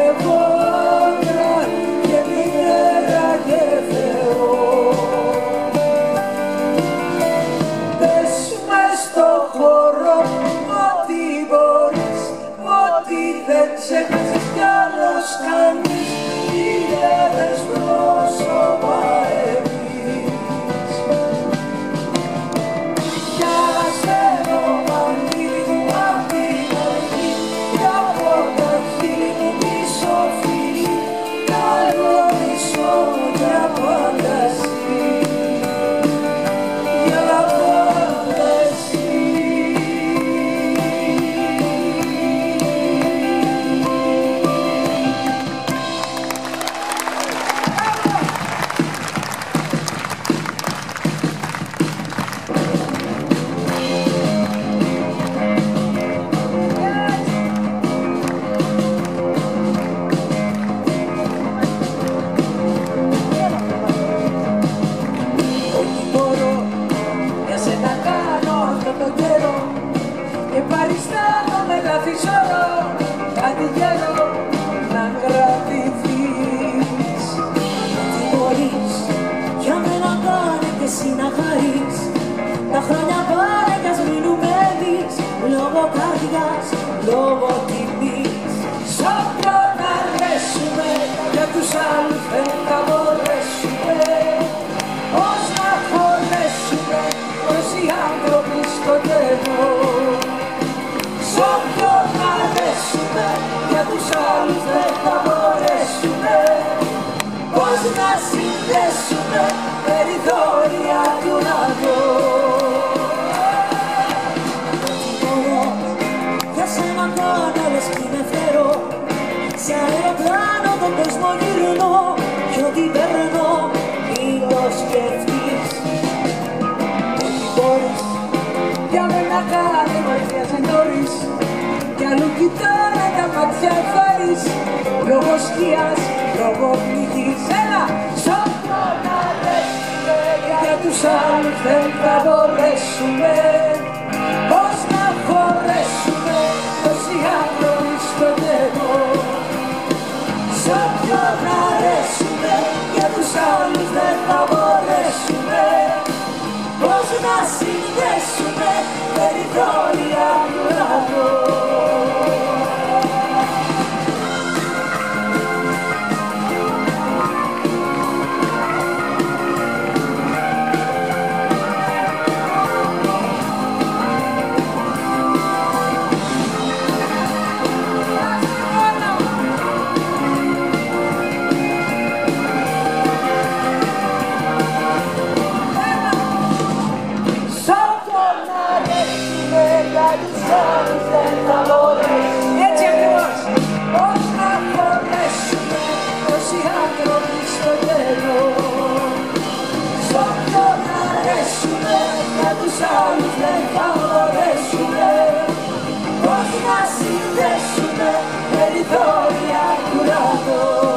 βόμβρα και μητέρα και Θεό. Πες μες στο χώρο ό,τι μπορείς, ό,τι δεν ξέχασες κι άλλος κανείς, χιλιάδες πρόσωπα εμείς. Για σένα μαντήλι μου απ' την αρχή, κι από τα χείλη μου πίσω φίλη, καλό μισό για πάντα εσύ, για πάντα εσύ. Ό,τι μπορώ για σένα κάνω αυτό το καιρό και παριστάνω με γραφισόρο κάτι γέρο να κρατηθείς. Τι μπορείς για μένα κάνε και εσύ να χαρείς, τα χρόνια πάνε κι ας μείνουμε εμείς, λόγω καρδιάς, λόγω τιμής. Σ' όποιον αρέσουμε για τους άλλους δεν θα μπορέσουμε, πώς να χωρέσουμε τόσοι άνθρωποι στο κενό. Σ' όποιον αρέσουμε για τους άλλους δεν θα μπορέσουμε, πώς να συνδέσουμε περιθώρια του ουρανού. Τι μπορώ για σένα κάνω λες κι είναι φτερό, σε αεροπλάνο τον κόσμο γυρνώ κι ό,τι περνώ μην το σκεφτείς. Ό,τι μπορείς για μένα κάνε μάτια σε νωρίς, κι αλλού κοιτάνε τα μάτια φέρεις, λόγω σκιάς, λόγω πληγής. Έλα! Σ' όποιον αρέσουμε για τους άλλους δεν θα μπορέσουμε, πώς να χωρέσουμε τόσοι άνθρωποι στο κενό. Σ' όποιον αρέσουμε για τους άλλους δεν θα μπορέσουμε, πώς να συνδέσουμε περιθώρια του ουρανού. Έτσι ακριβώς. Πώς να χωρέσουμε τόσοι άνθρωποι στο κενό. Σ' όποιον αρέσουμε για τους άλλους δεν θα μπορέσουμε, πώς να συνδέσουμε περιθώρια του ουρανού.